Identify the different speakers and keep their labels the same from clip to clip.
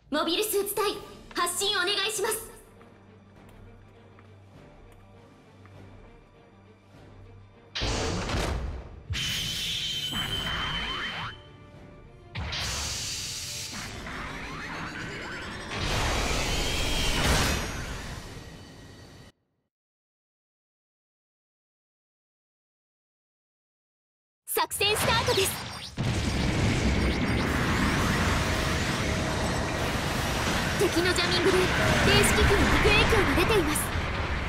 Speaker 1: モビルスーツ隊発進お願いします。作戦スタートです。敵のジャミングで電子機器に悪影響が出ています。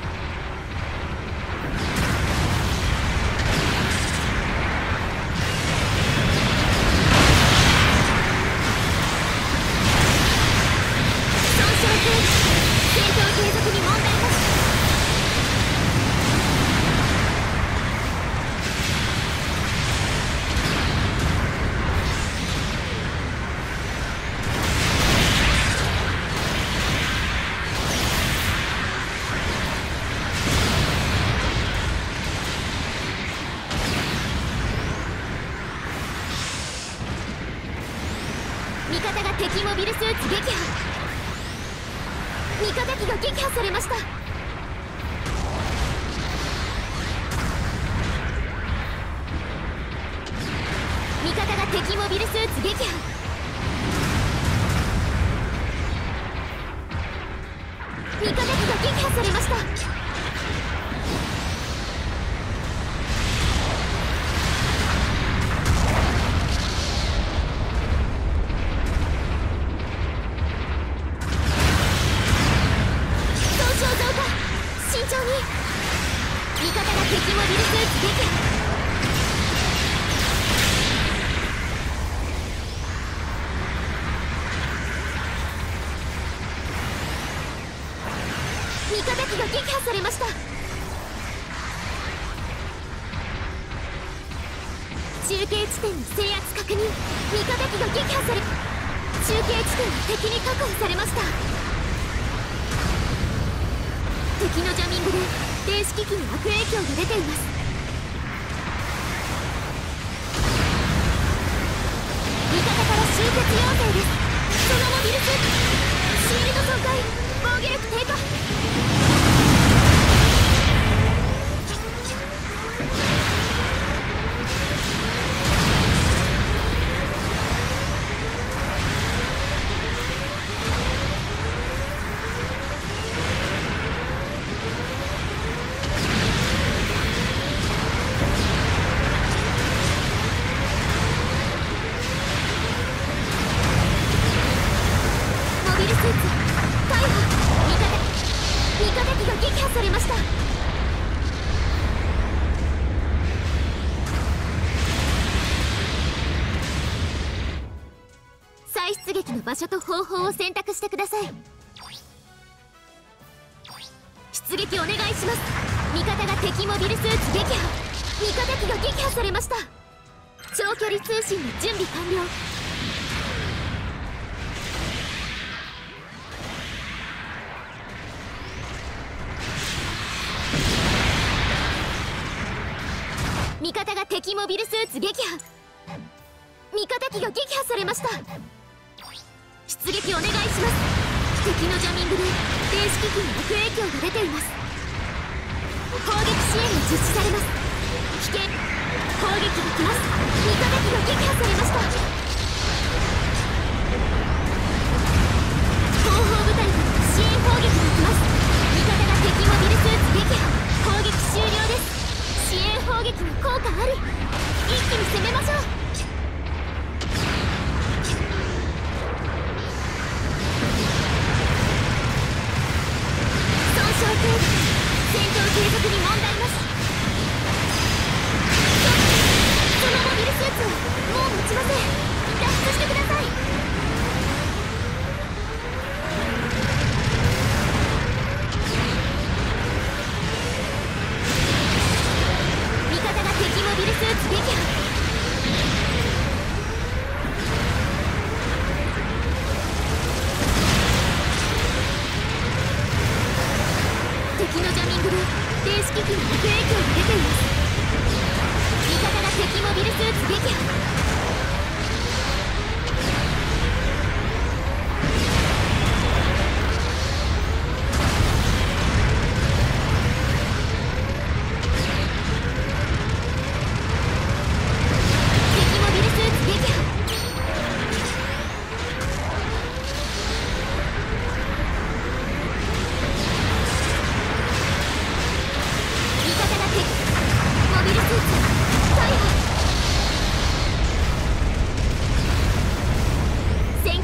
Speaker 1: 損傷停止、戦闘継続に問題なし。味方が敵モビルスーツ撃破。味方機が撃破されました。味方が敵モビルスーツ撃破。味方機が撃破されました。味方が敵モビルスーツ撃破。味方機が撃破されました。中継地点の制圧確認。味方機が撃破され、中継地点が敵に確保されました。敵のジャミングで電子機器に悪影響が出ています。味方から集結要請です。そのモビルスーツシールド損壊、防御力低下。味方機が撃破されました。再出撃の場所と方法を選択してください。出撃お願いします。味方が敵モビルスーツ撃破。味方機が撃破されました。長距離通信の準備完了。味方が敵モビルスーツ撃破。味方機が撃破されました。出撃お願いします。敵のジャミングで電子機器に悪影響が出ています。攻撃支援が実施されます。危険、攻撃が来ます。味方機が撃破されました。後方部隊から支援攻撃が来ます。味方が敵モビルスーツ撃破。攻撃終了です。支援砲撃の効果あり。一気に攻めましょう。損傷程度、戦闘継続に問題なし。そのモビルスーツはもう持ちません。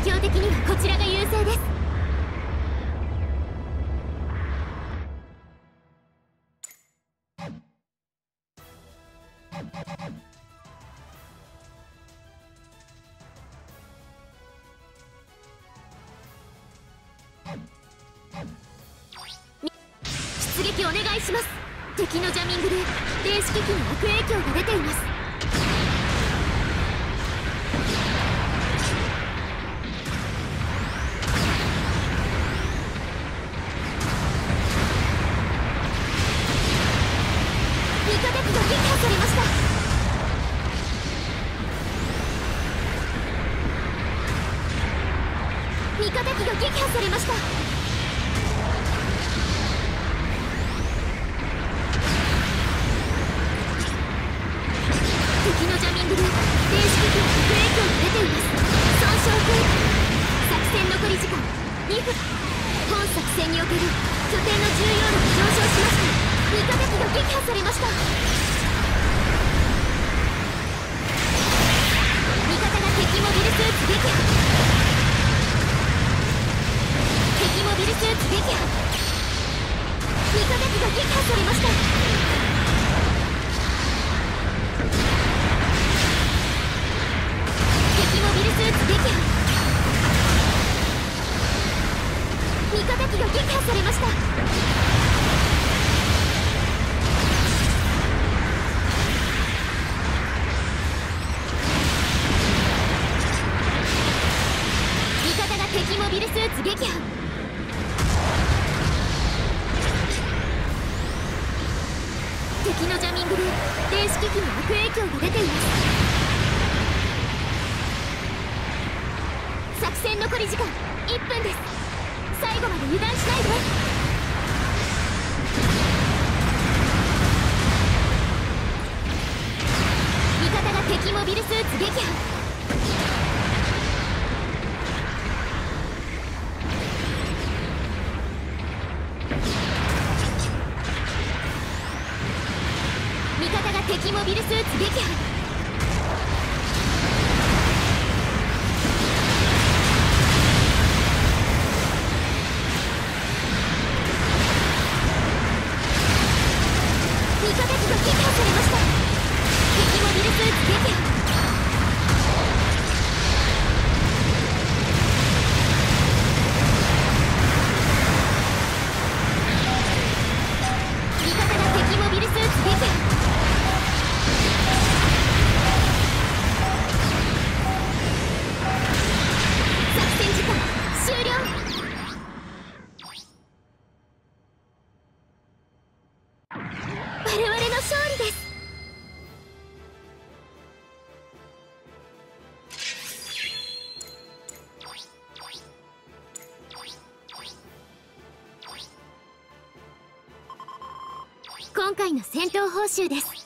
Speaker 1: 況的にはこちらが優勢です。出撃お願いします。敵のジャミングで電子機器に悪影響が出ています。味方機が撃破されました。味方機が撃破されました。敵のジャミングで電子機器に悪影響が出ています。損傷経過。作戦残り時間2分。本作戦における拠点の重要度が上昇しました。味方機が撃破されました。味方が敵モビルスーツ撃破。敵モビルスーツ撃破。味方機が撃破されました。敵モビルスーツ撃破。味方機が撃破されました。味方が敵モビルスーツ撃破。敵のジャミングで電子機器に悪影響が出ています。作戦残り時間1分です。最後まで油断しないで。味方が敵モビルスーツ撃破。味方が敵モビルスーツ撃破。味方機が撃破されました。敵モビルスーツ撃破。味方が敵モビルスーツ撃破。作戦時間終了。我々の勝利です。今回の戦闘報酬です。